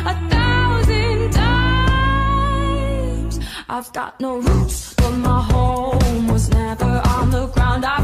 1,000 times. I've got no roots, but my home was never on the ground.